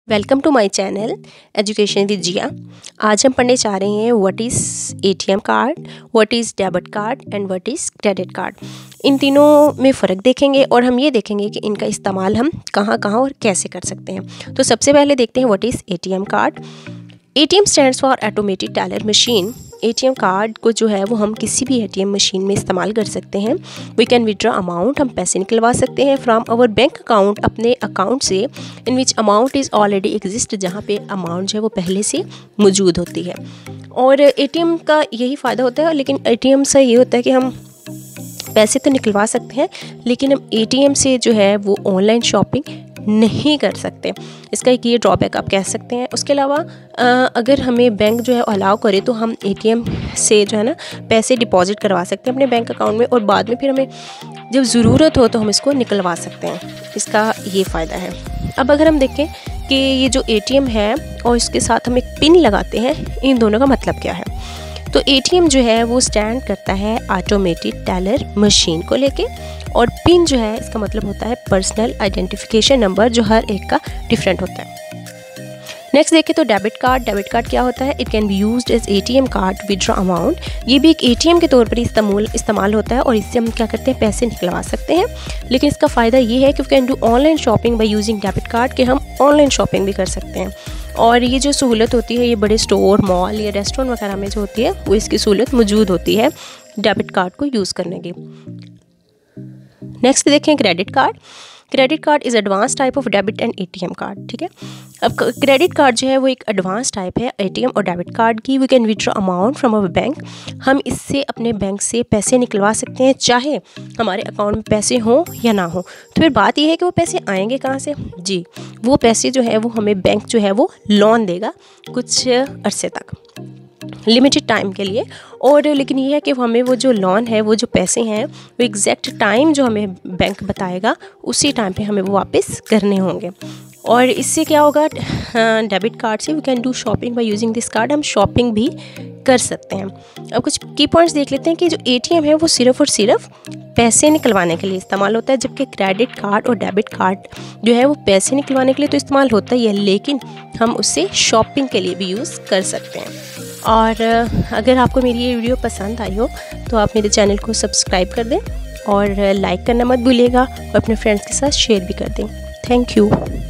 Welcome to my channel education with Jiya. आज हम पढ़ने जा रहे हैं what is ATM card, what is debit card and what is credit card. इन तीनों में फ़र्क देखेंगे और हम ये देखेंगे कि इनका इस्तेमाल हम कहाँ कहाँ और कैसे कर सकते हैं। तो सबसे पहले देखते हैं what is ATM card. ATM stands for automatic teller machine. ATM card को जो है वो हम किसी भी एटीएम मशीन में इस्तेमाल कर सकते हैं। वी कैन विड्रॉ अमाउंट, हम पैसे निकलवा सकते हैं फ्रॉम आवर बैंक अकाउंट, अपने अकाउंट से, in which amount is already exist, जहाँ पे अमाउंट जो है वो पहले से मौजूद होती है। और एटीएम का यही फ़ायदा होता है, लेकिन एटीएम से ये होता है कि हम पैसे तो निकलवा सकते हैं लेकिन हम एटीएम से जो है वो ऑनलाइन शॉपिंग नहीं कर सकते। इसका एक ये ड्रॉबैक आप कह सकते हैं। उसके अलावा अगर हमें बैंक जो है अलाउ करे तो हम एटीएम से जो है ना पैसे डिपॉजिट करवा सकते हैं अपने बैंक अकाउंट में, और बाद में फिर हमें जब ज़रूरत हो तो हम इसको निकलवा सकते हैं। इसका ये फ़ायदा है। अब अगर हम देखें कि ये जो एटीएम है और इसके साथ हम एक पिन लगाते हैं, इन दोनों का मतलब क्या है। तो एटीएम जो है वो स्टैंड करता है ऑटोमेटिक टेलर मशीन को लेके, और पिन जो है इसका मतलब होता है पर्सनल आइडेंटिफिकेशन नंबर, जो हर एक का डिफरेंट होता है। नेक्स्ट देखें तो डेबिट कार्ड। डेबिट कार्ड क्या होता है? It can be used as ATM card withdraw amount. ये भी एक एटीएम के तौर पर इस्तेमाल होता है और इससे हम क्या करते हैं, पैसे निकलवा सकते हैं। लेकिन इसका फ़ायदा ये है कि we can do online shopping by using debit card, कि हम ऑनलाइन शॉपिंग भी कर सकते हैं। और ये जो सहूलत होती है ये बड़े स्टोर, मॉल या रेस्टोरेंट वगैरह में जो होती है वो इसकी सहूलत मौजूद होती है डेबिट कार्ड को यूज़ करने की। नेक्स्ट देखें credit card. Credit card is advance type of debit and ATM card. ठीक है, अब क्रेडिट कार्ड जो है वो एक एडवांस टाइप है एटीएम और डेबिट कार्ड की। We can withdraw amount from our bank. हम इससे अपने बैंक से पैसे निकलवा सकते हैं, चाहे हमारे अकाउंट में पैसे हों या ना हो। तो फिर बात यह है कि वो पैसे आएंगे कहाँ से। जी, वो पैसे जो है वो हमें बैंक जो है वो लोन देगा कुछ अरसे तक, लिमिटेड टाइम के लिए। और लेकिन ये है कि हमें वो जो लोन है, वो जो पैसे हैं, वो एग्जैक्ट टाइम जो हमें बैंक बताएगा उसी टाइम पे हमें वो वापस करने होंगे। और इससे क्या होगा, डेबिट कार्ड से we can do shopping by using this card. हम शॉपिंग भी कर सकते हैं। अब कुछ की पॉइंट्स देख लेते हैं कि जो एटीएम है वो सिर्फ़ और सिर्फ पैसे निकलवाने के लिए इस्तेमाल होता है, जबकि क्रेडिट कार्ड और डेबिट कार्ड जो है वो पैसे निकलवाने के लिए तो इस्तेमाल होता ही है, लेकिन हम उससे शॉपिंग के लिए भी यूज़ कर सकते हैं। और अगर आपको मेरी ये वीडियो पसंद आई हो तो आप मेरे चैनल को सब्सक्राइब कर दें और लाइक करना मत भूलिएगा, और अपने फ्रेंड्स के साथ शेयर भी कर दें। Thank you.